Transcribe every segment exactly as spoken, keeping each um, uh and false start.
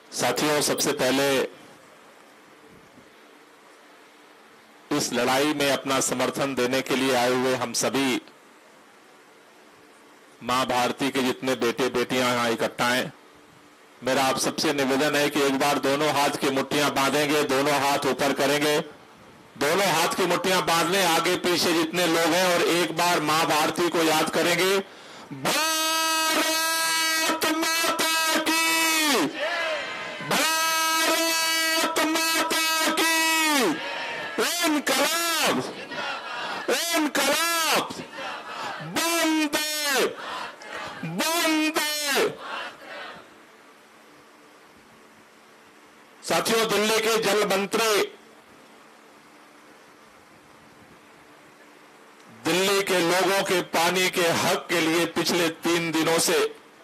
साथियों, सबसे पहले इस लड़ाई में अपना समर्थन देने के लिए आए हुए हम सभी मां भारती के जितने बेटे बेटियां यहां इकट्ठा हैं, मेरा आप सबसे निवेदन है कि एक बार दोनों हाथ की मुट्ठियां बांधेंगे, दोनों हाथ ऊपर करेंगे, दोनों हाथ की मुट्ठियां बांध लें आगे पीछे जितने लोग हैं और एक बार मां भारती को याद करेंगे। भारत माता की, भारत माता की, इनकलाब, इनकलाब, वंदे, वंदे। साथियों, दिल्ली के जल मंत्री, दिल्ली के लोगों के पानी के हक के लिए पिछले तीन दिनों से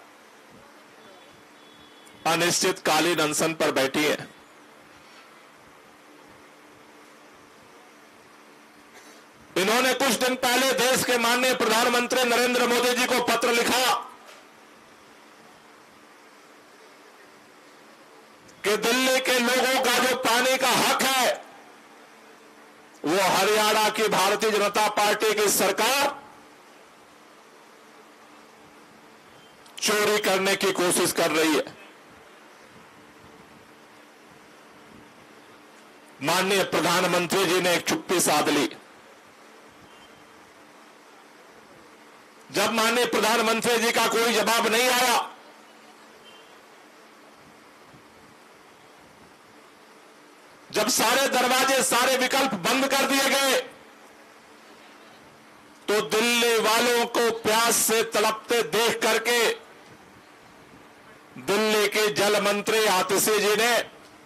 अनिश्चितकालीन अनशन पर बैठी है। इन्होंने कुछ दिन पहले देश के माननीय प्रधानमंत्री नरेंद्र मोदी जी को पत्र लिखा कि दिल्ली के लोगों का जो पानी का हक है वो हरियाणा की भारतीय जनता पार्टी की सरकार चोरी करने की कोशिश कर रही है। माननीय प्रधानमंत्री जी ने एक चुप्पी साध ली। जब माननीय प्रधानमंत्री जी का कोई जवाब नहीं आया, जब सारे दरवाजे, सारे विकल्प बंद कर दिए गए, तो दिल्ली वालों को प्यास से तड़पते देख करके दिल्ली के जल मंत्री आतिशी जी ने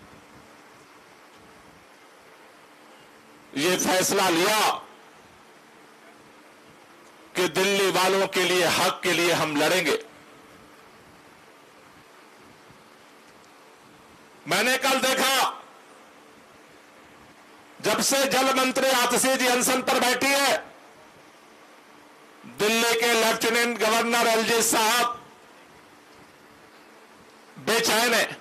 ये फैसला लिया कि दिल्ली वालों के लिए, हक के लिए हम लड़ेंगे। मैंने कल देखा, जब से जल मंत्री आतिशी जी अनशन पर बैठी है, दिल्ली के लेफ्टिनेंट गवर्नर एलजी साहब बेचैन है।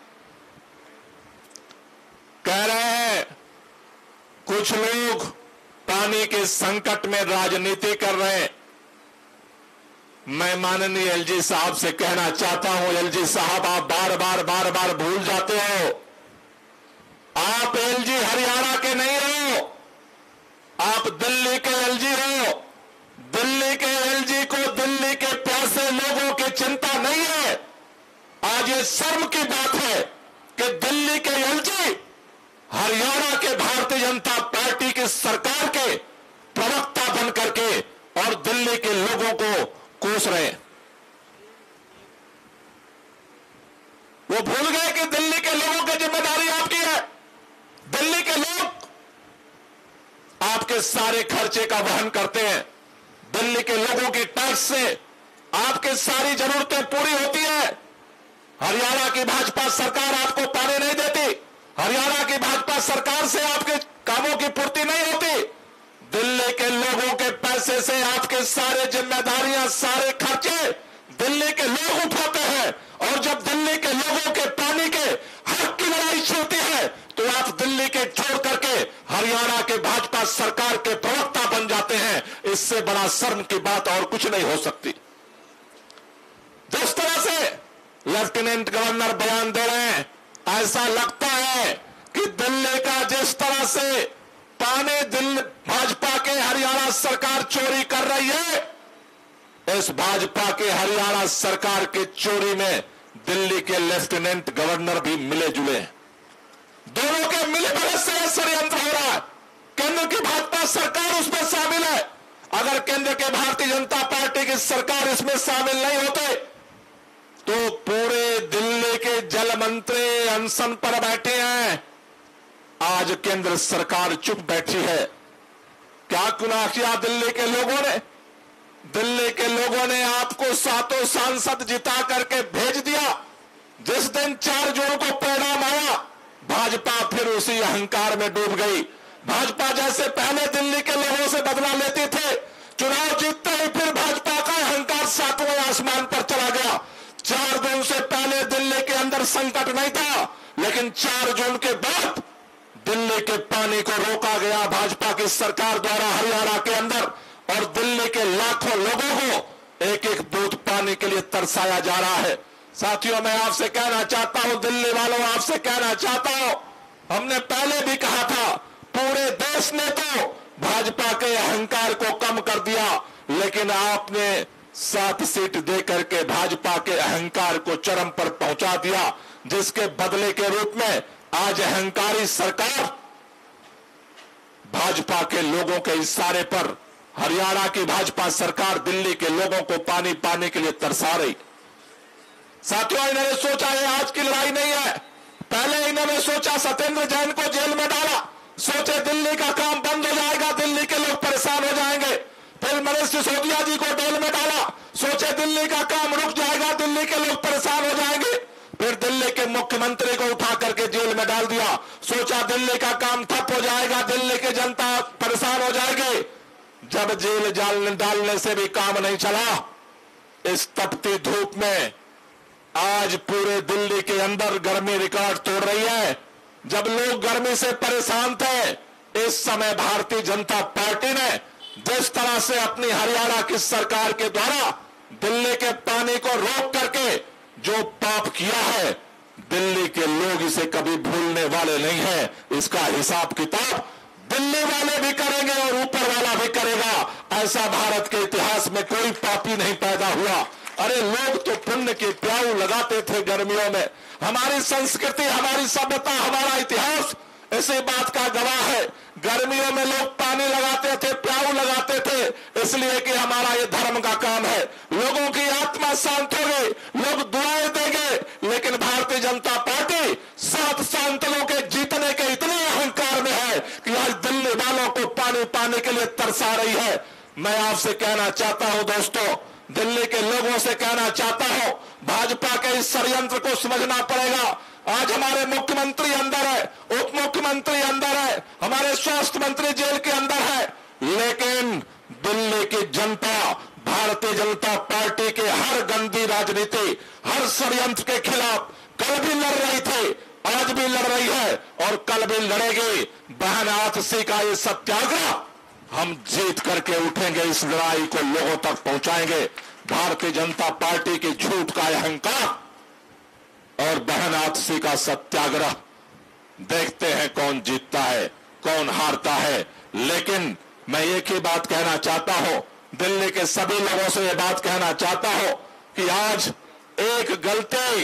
कह रहे हैं कुछ लोग पानी के संकट में राजनीति कर रहे हैं। मैं माननीय एलजी साहब से कहना चाहता हूं, एलजी साहब, आप बार बार बार बार भूल जाते हो, आप एलजी हरियाणा के नहीं हो, आप दिल्ली के एलजी हो। दिल्ली के एलजी को दिल्ली के प्यासे लोगों की चिंता नहीं है। आज ये शर्म की बात है कि दिल्ली के एलजी हरियाणा के भारतीय जनता पार्टी की सरकार के प्रवक्ता बन करके और दिल्ली के लोगों को कोस रहे हैं। वो भूल गए कि दिल्ली के लोगों की जिम्मेदारी आपकी है। दिल्ली के लोग आपके सारे खर्चे का वहन करते हैं। दिल्ली के लोगों की टैक्स से आपकी सारी जरूरतें पूरी होती है। हरियाणा की भाजपा सरकार आपको पानी नहीं देती, हरियाणा की भाजपा सरकार से आपके कामों की पूर्ति नहीं होती। दिल्ली के लोगों के पैसे से आपके सारे जिम्मेदारियां, सारे खर्चे दिल्ली के लोग उठाते हैं। और जब दिल्ली के लोगों के पानी के हक की लड़ाई चलती है तो आप दिल्ली के छोड़ करके हरियाणा के भाजपा सरकार के प्रवक्ता बन जाते हैं। इससे बड़ा शर्म की बात और कुछ नहीं हो सकती। जिस तरह से लेफ्टिनेंट गवर्नर बयान दे रहे हैं, ऐसा लगता है कि दिल्ली का जिस तरह से पानी दिल्ली भाजपा के हरियाणा सरकार चोरी कर रही है, इस भाजपा के हरियाणा सरकार के चोरी में दिल्ली के लेफ्टिनेंट गवर्नर भी मिले जुले हैं। दोनों के मिले भगत से षड्यंत्र हो रहा है। केंद्र की भाजपा सरकार उसमें शामिल है। अगर केंद्र के भारतीय जनता पार्टी की सरकार इसमें शामिल नहीं होते तो पूरे दिल्ली के जल मंत्री अनशन पर बैठे हैं। आज केंद्र सरकार चुप बैठी है। क्या गुनाह किया दिल्ली के लोगों ने? दिल्ली के लोगों ने आपको सातों सांसद जिता करके भेज दिया। जिस दिन चार जून को परिणाम आया, भाजपा फिर उसी अहंकार में डूब गई। भाजपा जैसे पहले दिल्ली के लोगों से बदला लेते थे, चुनाव जीतते ही फिर भाजपा का अहंकार सातवें आसमान पर चला गया। चार दिन से पहले दिल्ली के अंदर संकट नहीं था, लेकिन चार जून के बाद दिल्ली के पानी को रोका गया भाजपा की सरकार द्वारा हरियाणा के अंदर, और दिल्ली के लाखों लोगों को एक एक बूंद पानी के लिए तरसाया जा रहा है। साथियों, मैं आपसे कहना चाहता हूं, दिल्ली वालों, आपसे कहना चाहता हूं, हमने पहले भी कहा था, पूरे देश ने तो भाजपा के अहंकार को कम कर दिया, लेकिन आपने सात सीट दे करके भाजपा के अहंकार को चरम पर पहुंचा दिया, जिसके बदले के रूप में आज अहंकारी सरकार भाजपा के लोगों के इशारे पर, हरियाणा की भाजपा सरकार दिल्ली के लोगों को पानी पाने के लिए तरसा रही। साथियों, इन्होंने सोचा ये आज की लड़ाई नहीं है। पहले इन्होंने सोचा सत्येंद्र जैन को जेल में डाला, सोचे दिल्ली का काम बंद हो जाएगा, दिल्ली के लोग परेशान हो जाएंगे। फिर मनीष सिसोदिया जी को जेल में डाला, सोचे दिल्ली का काम रुक जाएगा, दिल्ली के लोग परेशान हो जाएंगे। फिर दिल्ली के मुख्यमंत्री को उठा करके जेल में डाल दिया, सोचा दिल्ली का काम ठप हो जाएगा, दिल्ली की जनता परेशान हो जाएगी। जब जेल जाल डालने से भी काम नहीं चला, इस तपती धूप में आज पूरे दिल्ली के अंदर गर्मी रिकॉर्ड तोड़ रही है। जब लोग गर्मी से परेशान थे, इस समय भारतीय जनता पार्टी ने जिस तरह से अपनी हरियाणा की सरकार के द्वारा दिल्ली के पानी को रोक करके जो पाप किया है, दिल्ली के लोग इसे कभी भूलने वाले नहीं है। इसका हिसाब किताब दिल्ली वाले भी करेंगे और ऊपर वाला भी करेगा। ऐसा भारत के इतिहास में कोई पापी नहीं पैदा हुआ। अरे लोग तो पुण्य के प्याऊ लगाते थे गर्मियों में। हमारी संस्कृति, हमारी सभ्यता, हमारा इतिहास इसी बात का गवाह है। गर्मियों में लोग पानी लगाते थे, प्याऊ लगाते थे, इसलिए कि हमारा ये धर्म का काम है। लोगों की आत्मा शांत होगी, लोग दुआएं देंगे। लेकिन भारतीय जनता पार्टी सात सांतलों के जीतने के इतने अहंकार में है कि आज दिल्ली वालों को पानी पाने के लिए तरसा रही है। मैं आपसे कहना चाहता हूं दोस्तों, दिल्ली के लोगों से कहना चाहता हूं, भाजपा के इस षड्यंत्र को समझना पड़ेगा। आज हमारे मुख्यमंत्री अंदर है, उप मुख्यमंत्री अंदर है, हमारे स्वास्थ्य मंत्री जेल के अंदर है, लेकिन दिल्ली की जनता भारतीय जनता पार्टी के हर गंदी राजनीति, हर षड्यंत्र के खिलाफ कल भी लड़ रही थी, आज भी लड़ रही है और कल भी लड़ेगी। बहन आतिशी का ये सत्याग्रह हम जीत करके उठेंगे, इस लड़ाई को लोगों तक पहुंचाएंगे। भारतीय जनता पार्टी की झूठ का अहंकार और बहन आतिशी का सत्याग्रह, देखते हैं कौन जीतता है, कौन हारता है। लेकिन मैं एक ही बात कहना चाहता हूं, दिल्ली के सभी लोगों से यह बात कहना चाहता हूं कि आज एक गलती,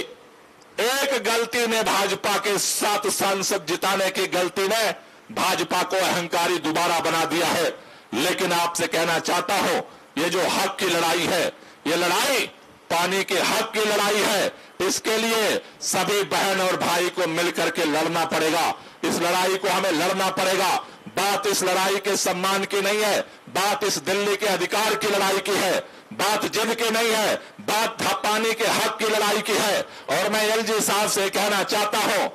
एक गलती ने भाजपा के सात सांसद जिताने की गलती ने भाजपा को अहंकारी दोबारा बना दिया है। लेकिन आपसे कहना चाहता हूं, ये जो हक की लड़ाई है, ये लड़ाई पानी के हक की लड़ाई है। इसके लिए सभी बहन और भाई को मिलकर के लड़ना पड़ेगा। इस लड़ाई को हमें लड़ना पड़ेगा। बात इस लड़ाई के सम्मान की नहीं है, बात इस दिल्ली के अधिकार की लड़ाई की है, बात जिद की नहीं है, बात पानी के हक की लड़ाई की है। और मैं एलजी साहब से कहना चाहता हूं,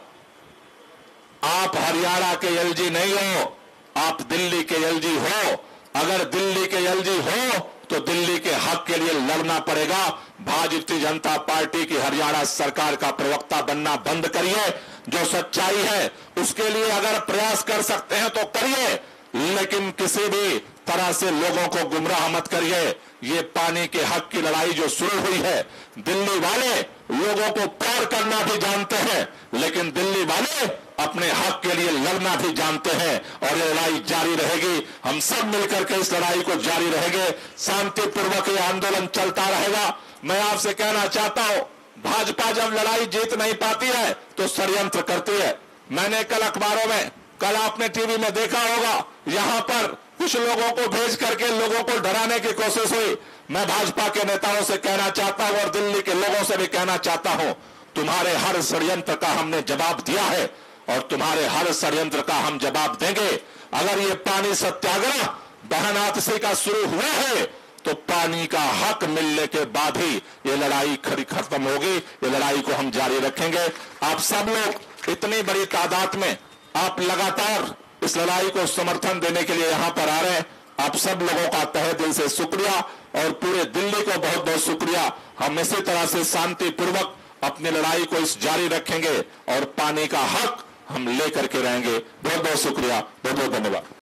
आप हरियाणा के एलजी नहीं हो, आप दिल्ली के एलजी हो। अगर दिल्ली के एलजी हो तो दिल्ली के हक के लिए लड़ना पड़ेगा। भारतीय जनता पार्टी की हरियाणा सरकार का प्रवक्ता बनना बंद करिए। जो सच्चाई है उसके लिए अगर प्रयास कर सकते हैं तो करिए, लेकिन किसी भी तरह से लोगों को गुमराह मत करिए। ये पानी के हक की लड़ाई जो शुरू हुई है, दिल्ली वाले लोगों को प्यार करना भी जानते हैं, लेकिन दिल्ली वाले अपने हक के लिए लड़ना भी जानते हैं। और ये लड़ाई जारी रहेगी, हम सब मिलकर के इस लड़ाई को जारी रहेंगे। शांतिपूर्वक ये आंदोलन चलता रहेगा। मैं आपसे कहना चाहता हूं, भाजपा जब लड़ाई जीत नहीं पाती है तो षड्यंत्र करती है। मैंने कल अखबारों में, कल आपने टीवी में देखा होगा, यहां पर कुछ लोगों को भेज करके लोगों को डराने की कोशिश हुई। मैं भाजपा के नेताओं से कहना चाहता हूं और दिल्ली के लोगों से भी कहना चाहता हूं, तुम्हारे हर षड्यंत्र का हमने जवाब दिया है और तुम्हारे हर षड्यंत्र का हम जवाब देंगे। अगर ये पानी सत्याग्रह बहन आतिशी का शुरू हुआ है तो पानी का हक मिलने के बाद ही ये लड़ाई खड़ी खत्म होगी। ये लड़ाई को हम जारी रखेंगे। आप सब लोग इतनी बड़ी तादाद में आप लगातार इस लड़ाई को समर्थन देने के लिए यहां पर आ रहे हैं। आप सब लोगों का तहे दिल से शुक्रिया और पूरे दिल्ली को बहुत बहुत शुक्रिया। हम इसी तरह से शांतिपूर्वक अपनी लड़ाई को इस जारी रखेंगे और पानी का हक हम लेकर के रहेंगे। बहुत बहुत शुक्रिया, बहुत बहुत धन्यवाद।